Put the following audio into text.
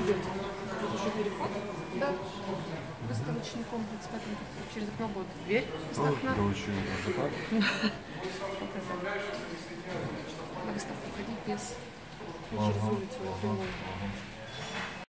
идете. Уже переход. Да. Выставочный комплекс, потом через окно будет дверь из окна. Короче, это так. На выставку ходить без через улицу напрямую.